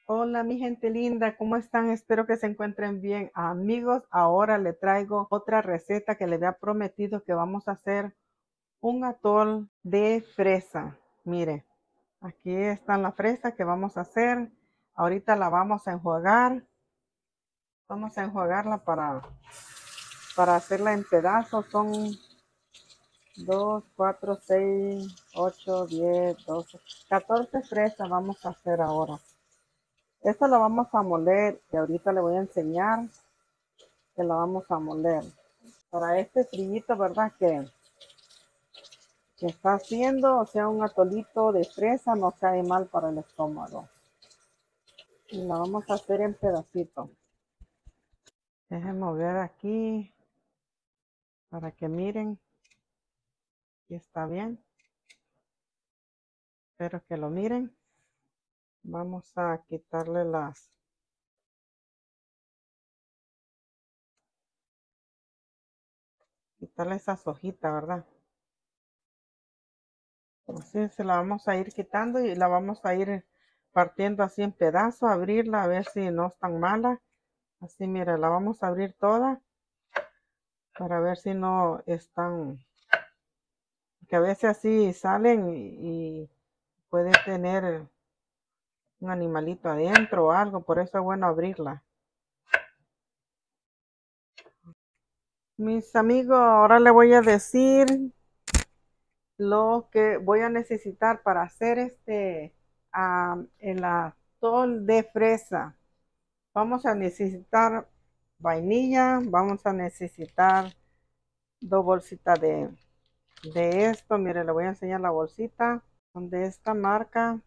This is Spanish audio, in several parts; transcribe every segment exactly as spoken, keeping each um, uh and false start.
Hola mi gente linda, ¿cómo están? Espero que se encuentren bien. Amigos, ahora le traigo otra receta que les había prometido que vamos a hacer un atol de fresa. Mire, aquí está la fresa que vamos a hacer. Ahorita la vamos a enjuagar. Vamos a enjuagarla para, para hacerla en pedazos. Son dos, cuatro, seis, ocho, diez, doce, catorce fresas vamos a hacer ahora. Esta la vamos a moler y ahorita le voy a enseñar que la vamos a moler. Para este frillito, ¿verdad? Que, que está haciendo, o sea, un atolito de fresa, no cae mal para el estómago. Y la vamos a hacer en pedacitos. Déjenme ver aquí para que miren si está bien. Espero que lo miren. Vamos a quitarle las quitarle esas hojitas, ¿verdad? Así se la vamos a ir quitando y la vamos a ir partiendo así en pedazos, abrirla a ver si no es tan mala. Así, mira, la vamos a abrir toda para ver si no están, que a veces así salen y, y puede tener un animalito adentro o algo, por eso es bueno abrirla. Mis amigos, ahora les voy a decir lo que voy a necesitar para hacer este um, el atol de fresa. Vamos a necesitar vainilla, vamos a necesitar dos bolsitas de, de esto. Mire, le voy a enseñar la bolsita de esta marca.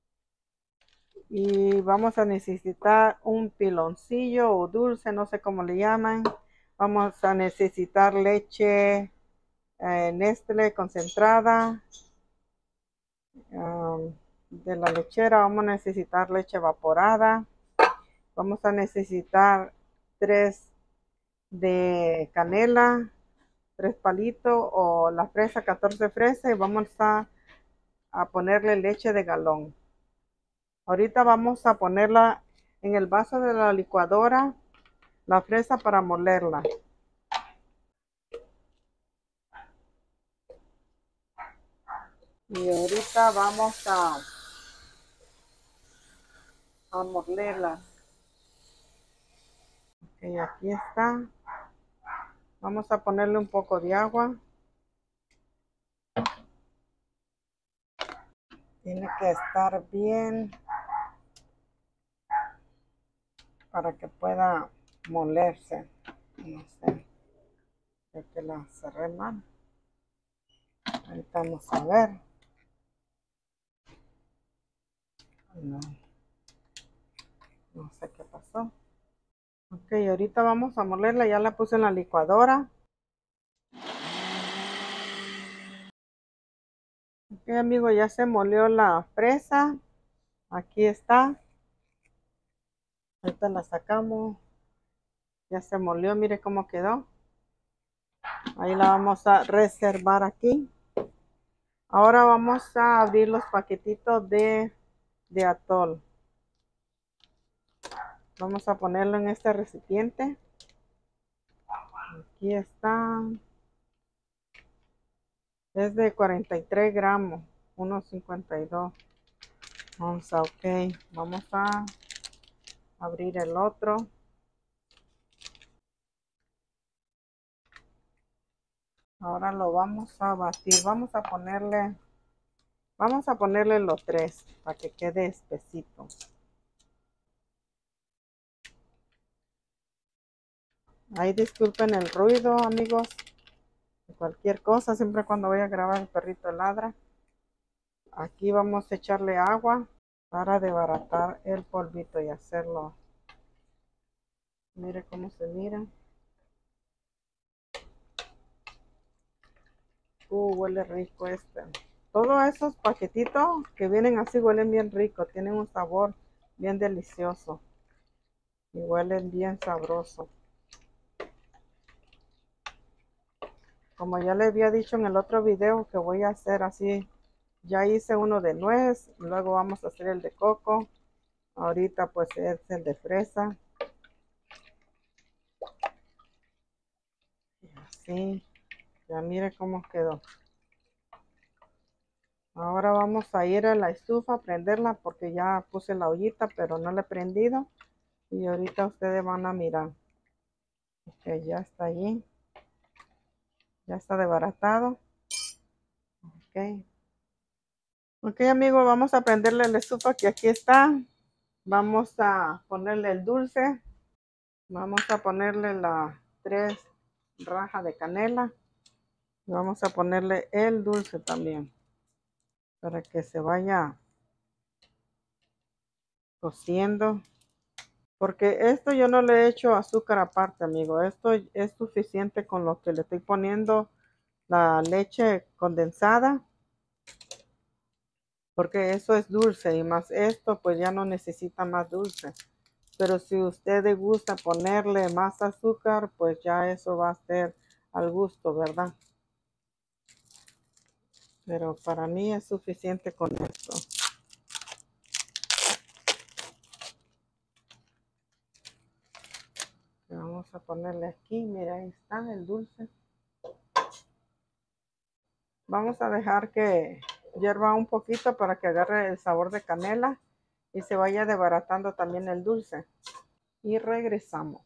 Y vamos a necesitar un piloncillo o dulce, no sé cómo le llaman. Vamos a necesitar leche eh, Nestlé concentrada. Um, de la lechera vamos a necesitar leche evaporada. Vamos a necesitar tres de canela, tres palitos o la fresa, catorce fresas, y vamos a, a ponerle leche de galón. Ahorita vamos a ponerla en el vaso de la licuadora, la fresa para molerla. Y ahorita vamos a, a molerla. Ok, aquí está. Vamos a ponerle un poco de agua. Tiene que estar bien para que pueda molerse. No sé, creo que la cerré mal. Ahorita vamos a ver. No, no sé qué pasó. Ok, ahorita vamos a molerla. Ya la puse en la licuadora. Ok, amigos, ya se molió la fresa. Aquí está. Ahorita la sacamos. Ya se molió, mire cómo quedó. Ahí la vamos a reservar aquí. Ahora vamos a abrir los paquetitos de, de atol. Vamos a ponerlo en este recipiente. Aquí está. Es de cuarenta y tres gramos, uno cincuenta y dos. Vamos a, ok, vamos a abrir el otro. Ahora lo vamos a batir. Vamos a ponerle, vamos a ponerle los tres para que quede espesito. Ahí disculpen el ruido, amigos. Cualquier cosa, siempre cuando voy a grabar el perrito ladra. Aquí vamos a echarle agua para desbaratar el polvito y hacerlo. Mire cómo se mira. Uh, huele rico este. Todos esos paquetitos que vienen así huelen bien rico, tienen un sabor bien delicioso y huelen bien sabroso. Como ya les había dicho en el otro video que voy a hacer así, ya hice uno de nuez, luego vamos a hacer el de coco. Ahorita pues es el de fresa. Y así, ya mire cómo quedó. Ahora vamos a ir a la estufa a prenderla porque ya puse la ollita, pero no la he prendido. Y ahorita ustedes van a mirar. Que ya está allí. Ya está desbaratado. Ok. Ok, amigos, vamos a prenderle la estufa que aquí está. Vamos a ponerle el dulce. Vamos a ponerle las tres rajas de canela. Y vamos a ponerle el dulce también. Para que se vaya cociendo. Porque esto yo no le he hecho azúcar aparte, amigo. Esto es suficiente con lo que le estoy poniendo la leche condensada. Porque eso es dulce y más esto pues ya no necesita más dulce. Pero si usted le gusta ponerle más azúcar, pues ya eso va a ser al gusto, ¿verdad? Pero para mí es suficiente con esto. Vamos a ponerle aquí, mira, ahí está el dulce. Vamos a dejar que hierva un poquito para que agarre el sabor de canela y se vaya desbaratando también el dulce. Y regresamos.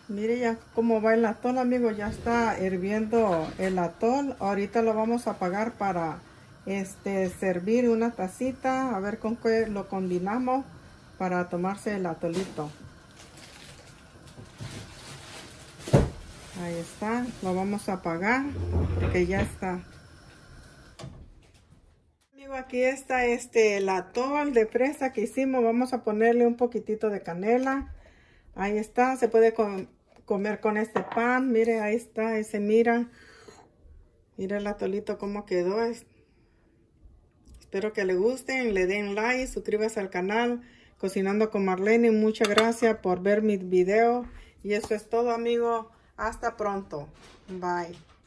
Mire ya cómo va el atol, amigos. Ya está hirviendo el atol. Ahorita lo vamos a apagar para este servir una tacita. A ver con qué lo combinamos para tomarse el atolito. Ahí está. Lo vamos a apagar porque ya está. Amigo, aquí está este el atol de fresa que hicimos. Vamos a ponerle un poquitito de canela. Ahí está. Se puede com comer con este pan. Mire, ahí está. Ahí se mira. Mira el atolito cómo quedó. Espero que le gusten. Le den like. Suscríbase al canal Cocinando con Marlene. Muchas gracias por ver mis videos. Y eso es todo, amigos. Hasta pronto. Bye.